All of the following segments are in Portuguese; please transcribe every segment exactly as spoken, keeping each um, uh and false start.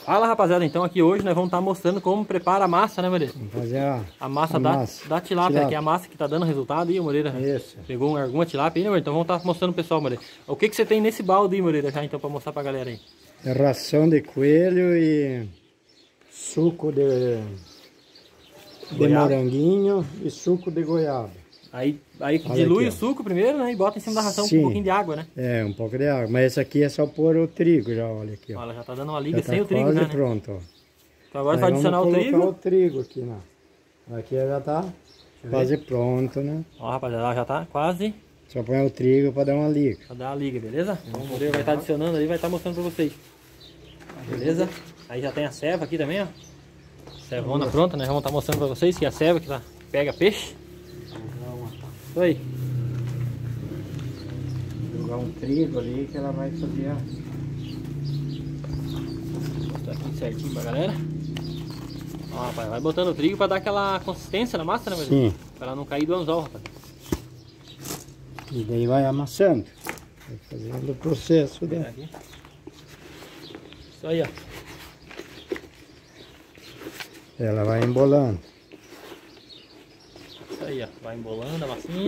Fala, rapaziada, então aqui hoje nós vamos estar mostrando como prepara a massa, né, Moreira? Vamos fazer a, a massa, a da, massa. da tilápia, tilápia, que é a massa que tá dando resultado aí, Moreira. Isso. Pegou alguma tilápia aí, né, Moreira? Então vamos estar mostrando pro pessoal, Moreira. O que que você tem nesse balde aí, Moreira, já então, pra mostrar pra galera aí? É ração de coelho e suco de, de moranguinho e suco de goiaba. Aí, aí Olha dilui aqui, o suco primeiro, né, e bota em cima da ração Sim. com um pouquinho de água, né? É, um pouco de água, mas esse aqui é só pôr o trigo já, olha aqui, ó. Olha, já tá dando uma liga já sem tá o trigo, quase né? pronto, ó. Então agora Aí vai adicionar o trigo. Vamos colocar o trigo aqui, né? Aqui já tá quase pronto, né? Ó, rapaziada, já tá quase. Só põe o trigo para dar uma liga. Pra dar uma liga, beleza? Então o Moreira vai estar adicionando aí, vai estar mostrando pra vocês. Beleza? Aí já tem a ceva aqui também, ó. Cevona pronta, né? Vamos estar mostrando pra vocês que é a ceva que tá, pega peixe. Isso aí. Jogar um trigo ali que ela vai subir. Vou mostrar aqui certinho pra galera. Ó, rapaz, vai botando o trigo pra dar aquela consistência na massa, né, meu? Sim. Pra ela não cair do anzol, rapaz. E daí vai amassando. Vai fazendo o processo dela. Isso aí, ó. Ela vai embolando. Isso aí, ó. Vai embolando a massinha.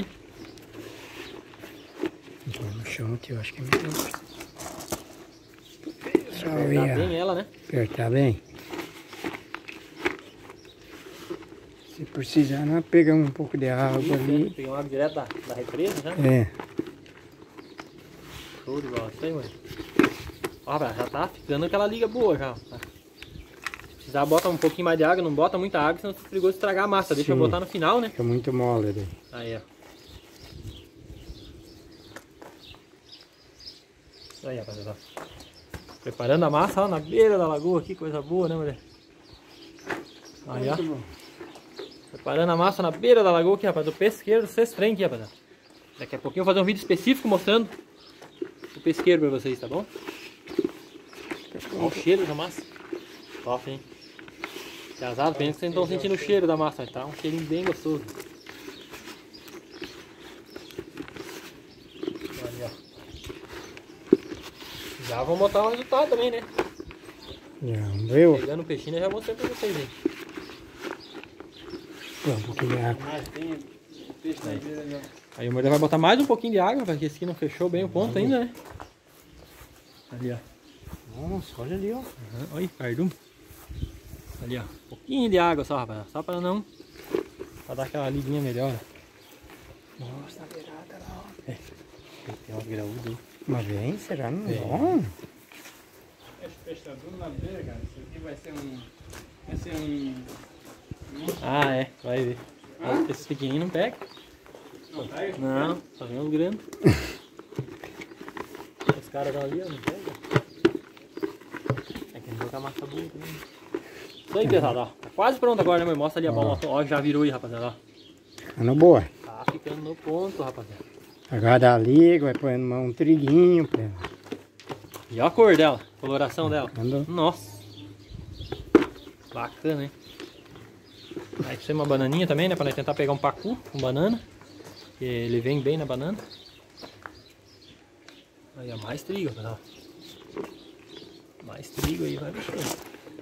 Põe no chão aqui, eu acho que é melhor. Só Apertar ver, bem ela, né? apertar bem. Se precisar, não pega um pouco de água Isso, ali. né? Pegar uma água direto da, da represa, já. É. Show de bola. Isso aí, mano. Ó, rapaz, já tá ficando aquela liga boa já. Tá? Se precisar, bota um pouquinho mais de água. Não bota muita água, senão é perigoso estragar a massa. Deixa eu Sim. botar no final, né? Fica muito mole daí. Aí, ó. Isso aí, rapaziada. Preparando a massa, ó, na beira da lagoa aqui, coisa boa, né, mulher? Aí, ó. Preparando a massa na beira da lagoa aqui, rapaz, do pesqueiro do Sestrem aqui, rapaziada. Daqui a pouquinho eu vou fazer um vídeo específico mostrando o pesqueiro pra vocês, tá bom? Olha o cheiro da massa. Top, hein? Casado, pensa que vocês não estão sentindo o cheiro da massa, mas tá um cheirinho bem gostoso. Aí, ó. Já vou botar o resultado também, né? Já, vamos ver. Pegando o peixinho, eu já mostrei pra vocês aí. Um pouquinho de água. Aí, aí o Moreira vai botar mais um pouquinho de água, porque esse aqui não fechou bem o ponto ainda, né? Ali, ó. Nossa, olha ali, ó. Uhum. Olha, cardume. Ali, ó. Um pouquinho de água só, rapaz. Só pra não... Pra dar aquela liguinha melhor. Nossa, a beirada lá, ó. É. Tem umas graúdas aí. Mas vem, será? Não Vem. bom? Esse peixe tá tudo na beira, cara. Isso aqui vai ser um... Vai ser um... Ah, é. Vai ver. Ah? Esses pequenininhos não pega. Não pega? Não, só vem os grandes. Os caras estão ali, ó. Não pega. É que não botar massa boa também. Isso aí, pesado, ó. Tá quase pronto agora, né, mãe? Mostra ali a bola. Ó, já virou aí, rapaziada, ó. Ficando boa. Tá ficando no ponto, rapaziada. Agora dá a liga, vai pôr um triguinho. Pra... E olha a cor dela, a coloração dela. Andou. Nossa. Bacana, hein? Aí precisa uma bananinha também, né? Pra nós tentar pegar um pacu com banana. Que ele vem bem na banana. Aí, ó, mais trigo, pessoal. Mais trigo aí, vai mexer.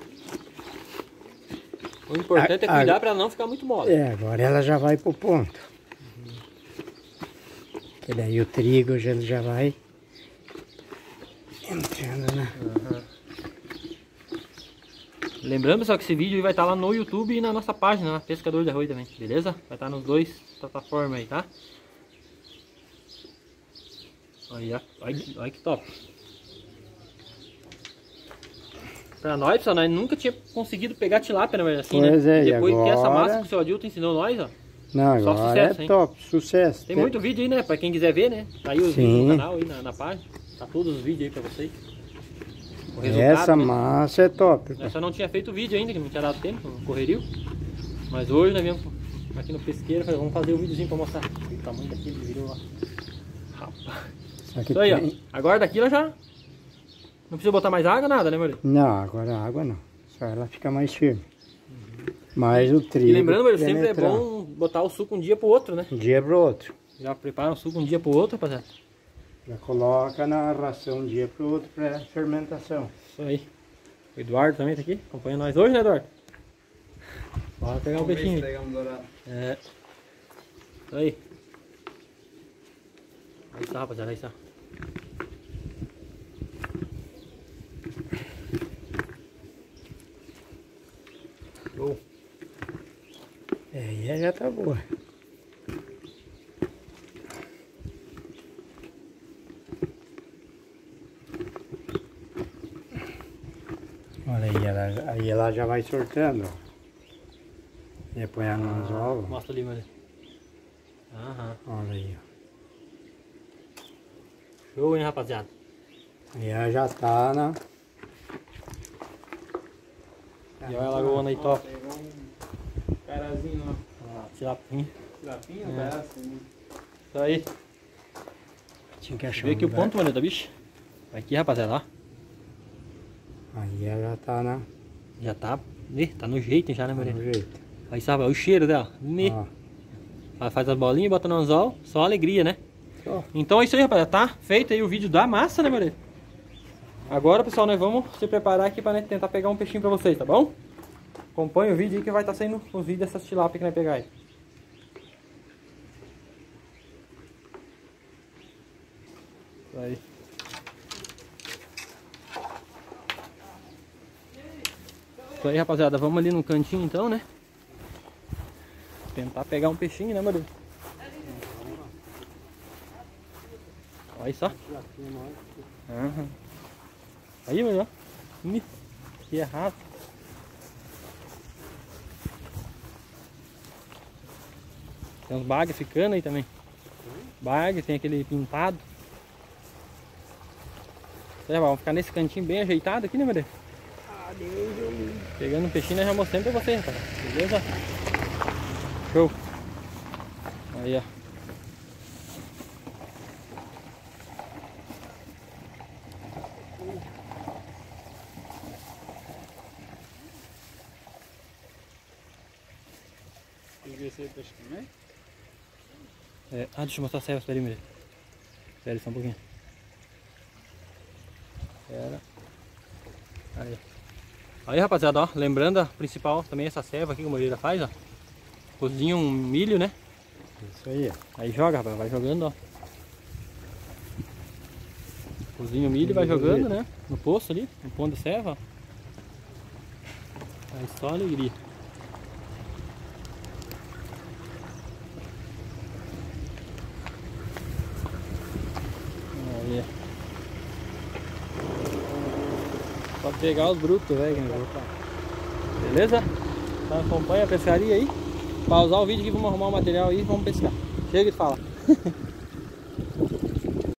O importante é A- cuidar a- pra ela não ficar muito mole. É, agora ela já vai pro ponto. Uhum. Que daí o trigo já, já vai entrando, né? Uhum. Lembrando, pessoal, que esse vídeo vai estar lá no YouTube e na nossa página, na Pescador de Arroio também, beleza? Vai estar nos dois plataformas aí, tá? Olha, olha, que- olha que top. Pra nós, pessoal, nós nunca tinha conseguido pegar tilápia, né? Assim, Pois né? é, e Depois que essa agora- massa que o seu Adilto ensinou nós, ó. Não, Só agora sucesso, é hein? top, sucesso. Tem muito vídeo aí, né? Pra quem quiser ver, né? Tá aí os Sim. vídeos no canal, aí na, na página. Tá todos os vídeos aí pra vocês. O resultado, Essa né? massa é top. Nós só não tinha feito vídeo ainda, que não tinha dado tempo, no correrio. Mas hoje nós viemos aqui no pesqueiro, falei, vamos fazer o um videozinho pra mostrar o tamanho daquele que virou lá. Rapaz. Só que Isso aí, ó. tem- Agora daqui ela já... Não precisa botar mais água, nada, né, Maria? Não, agora a água não. Só ela fica mais firme. Mas o trigo... E lembrando, Maria, sempre é penetrar. bom botar o suco um dia pro outro, né? Um dia pro outro. Já prepara o suco um dia pro outro, rapaziada. Já coloca na ração um dia pro outro para fermentação. Isso aí. O Eduardo também tá aqui, acompanhando nós hoje, né, Eduardo? Bora pegar o peixinho. É. Isso aí. Aí está, rapaziada, aí está. Show. É, já tá boa. Olha aí, ela, aí ela já vai soltando. E depois ela nos ovos. Mostra ali, mano. Aham. Olha aí. Show, hein, rapaziada. E ela já tá na... E olha a lagoa aí, top. Pegou um carazinho, ó. Ah, tilapinha. Tilapinha, É. um pedaço. Né? Isso aí. Tinha que achar Vê um aqui o lugar. ponto, mano, da bicha. Aqui, rapaziada, ó. Aí ela já tá na... Já tá, né, tá no jeito já, né, no Maria? jeito. Aí sabe, ó, o cheiro dela. Né? Ó. Ela faz as bolinhas, bota no anzol, só alegria, né? Ó. Então é isso aí, rapaziada. Tá feito aí o vídeo da massa, né, Maria? Agora, pessoal, nós vamos se preparar aqui pra né, tentar pegar um peixinho pra vocês, tá bom? Acompanha o vídeo aí que vai estar tá saindo os vídeos dessas tilápias que nós pegar aí. Isso aí. Isso aí, rapaziada. Vamos ali no cantinho então, né? Tentar pegar um peixinho, né, Maria? Olha só. Uhum. Aí, melhor. Que errado. Tem uns bags ficando aí também. Bag, tem aquele pintado. É, vamos ficar nesse cantinho bem ajeitado aqui, né, Maria? Pegando um peixinho, nós já mostramos pra você, rapaz. Beleza? Show. Aí, ó. Peguei esse aí peixe também. É, ah, deixa eu mostrar a serva, espera aí, Maria. Espera aí só um pouquinho. Espera. Aí. Aí, rapaziada, ó, lembrando a principal também essa serva aqui que o Moreira faz, ó. Cozinha um milho, né? Isso aí. Aí joga, rapaz, vai jogando, ó. Cozinha o milho e vai jogando, né? No poço ali, no pão de serva, ó. Aí só alegria. Aí. Só pegar os brutos, velho. Beleza? Então acompanha a pescaria aí. Pausar o vídeo aqui, vamos arrumar o material aí e vamos pescar. Chega de falar.